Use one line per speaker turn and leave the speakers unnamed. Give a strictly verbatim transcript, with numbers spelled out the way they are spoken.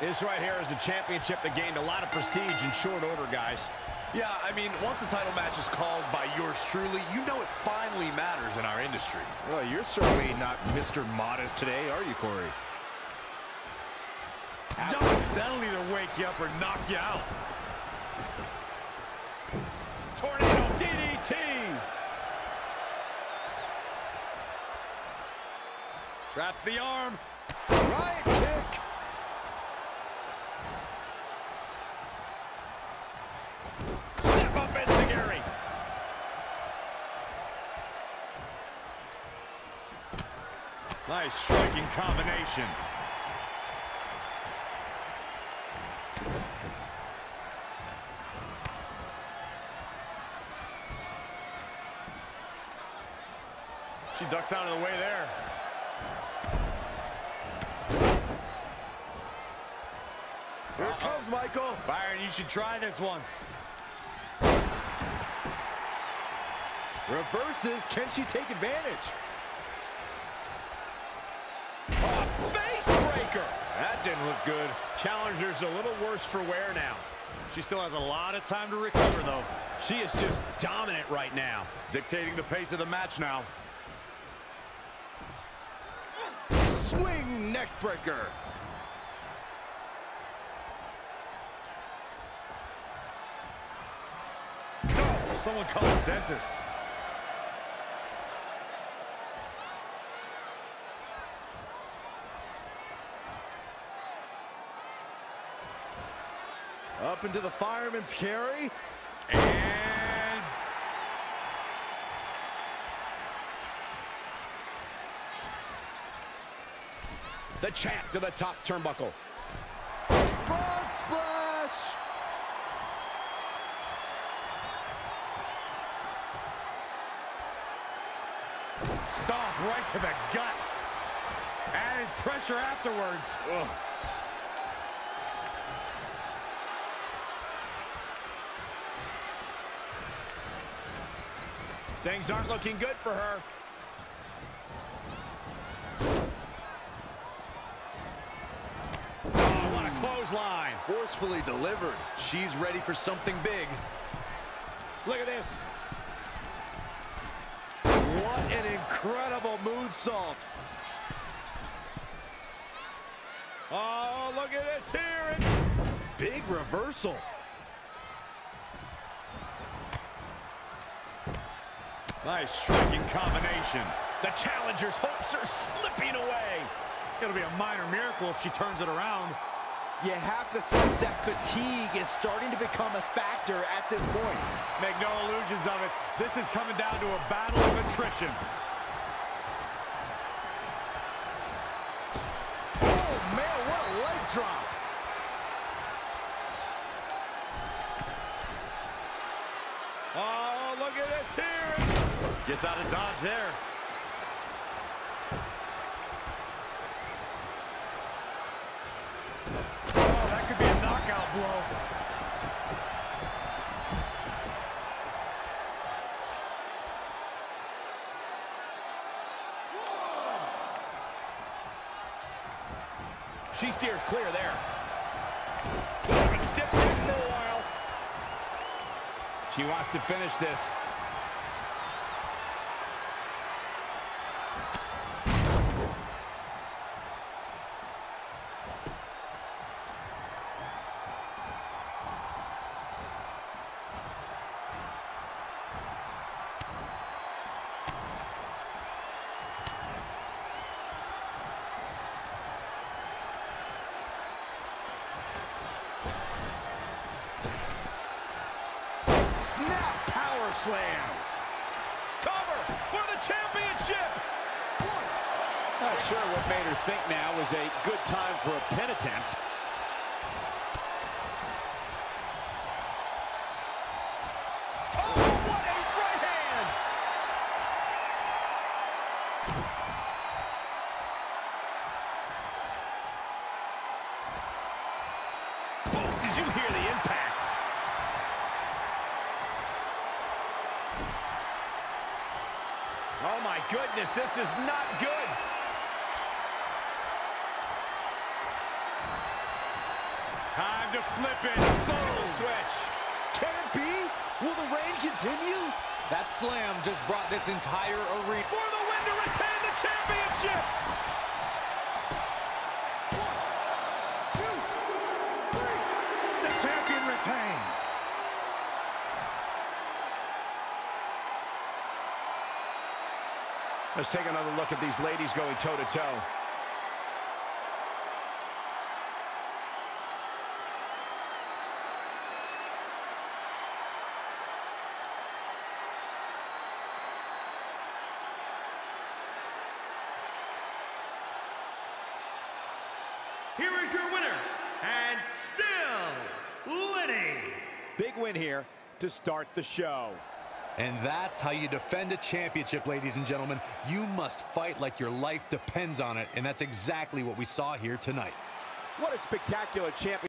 This right here is a championship that gained a lot of prestige in short order, guys.
Yeah, I mean, once a title match is called by yours truly, you know it finally matters in our industry.
Well, you're certainly not Mister Modest today, are you, Corey?
Yikes, that'll either wake you up or knock you out.
Tornado D D T!
Traps the arm.
Right kick! Step up, Enziguri!
Nice striking combination. She ducks out of the way there.
Here it comes, Michael.
Byron, you should try this once.
Reverses. Can she take advantage?
A face breaker! That didn't look good. Challenger's a little worse for wear now.
She still has a lot of time to recover, though.
She is just dominant right now.
Dictating the pace of the match now.
Swing neck breaker.
No, someone call a dentist.
Up into the fireman's carry.
And
The champ to the top turnbuckle.
Frog splash.
stomp right to the gut. Added pressure afterwards. Ugh.
Things aren't looking good for her. Oh, what a clothesline.
Forcefully delivered. She's ready for something big.
Look at this.
What an incredible moonsault.
Oh, look at this here.
Big reversal.
Nice striking combination.
The challenger's hopes are slipping away.
It'll be a minor miracle if she turns it around.
You have to sense that fatigue is starting to become a factor at this point.
Make no illusions of it. This is coming down to a battle of attrition.
Oh, man, what a leg drop.
Oh, look at this here.
Gets out of dodge there. Oh, that could be a knockout blow.
She steers clear there. Gonna be stiff for a while. She wants to finish this.
Snap power slam.
Cover for the championship. Not sure what made her think now was a good time for a pin attempt. Oh, what a right hand! Boom, did you hear the impact? Oh my goodness, this is not good.
Time to flip it.
Boom. Switch.
Can it be? Will the reign continue? That slam just brought this entire arena
For the win to retain the championship. One, two, three. The champion retains.
Let's take another look at these ladies going toe-to-toe.
Here is your winner, and still winning.
Big win here to start the show.
And that's how you defend a championship, ladies and gentlemen. You must fight like your life depends on it, and that's exactly what we saw here tonight.
What a spectacular championship.